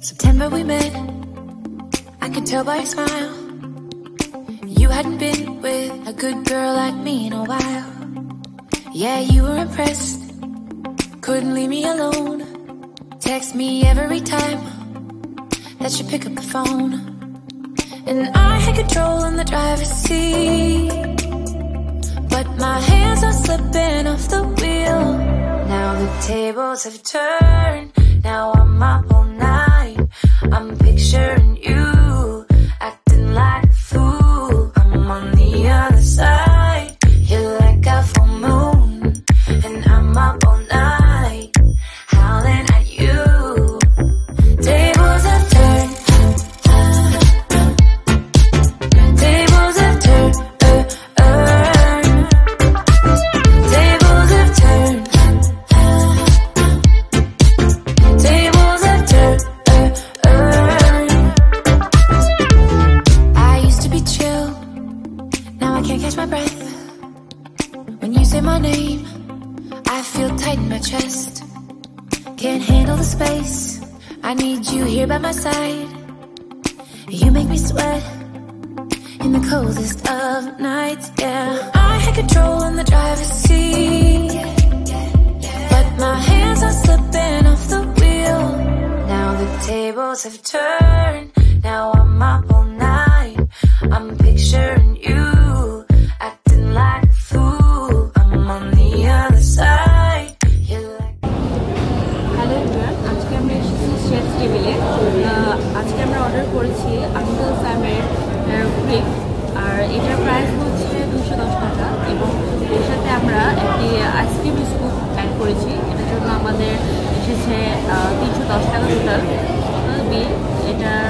September we met, I could tell by your smile. You hadn't been with a good girl like me in a while. Yeah, you were impressed, couldn't leave me alone. Text me every time that you pick up the phone. And I had control in the driver's seat, but my hands are slipping off the wheel. Now the tables have turned, now I'm up all night. I'm picturing you, acting like a fool. I'm on the other side, you're like a full moon. And I'm up all night, howling at you. Tables have turned, tables have turned, tables have turned, tables have turned. I used to be chill, now I can't catch my breath. When you say my name, I feel tight in my chest. Can't handle the space, I need you here by my side. You make me sweat in the coldest of nights, yeah. I had control in the driver's seat, but my hands are slipping off the wheel. Now the tables have turned, now I'm up all night. I'm picturing you, acting like a fool. I'm on the other side, you're like... Hello everyone, আজকে আমরা এসেছি chef টেবিলে। আজকে আমরা order করেছি uncle স্যামের Krebs, আর এটার price হচ্ছে 210 টাকা এবং এর সাথে আমরা একটি আইসক্রিম বিস্কুট অ্যাড করেছি। এটার জন্য আমাদের এসেছে 310 টাকা টোটাল বিল। এটার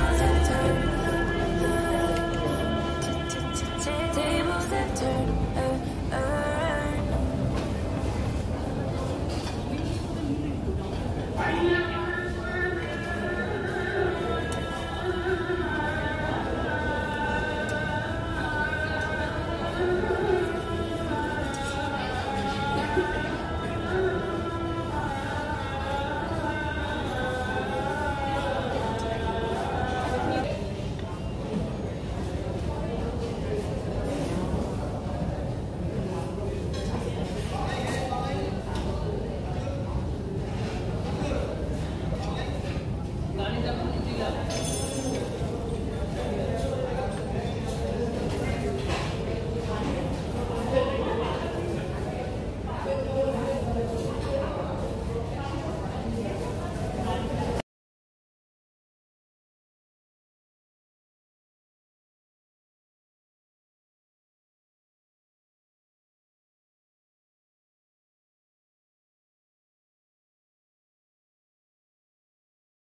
tables have turned.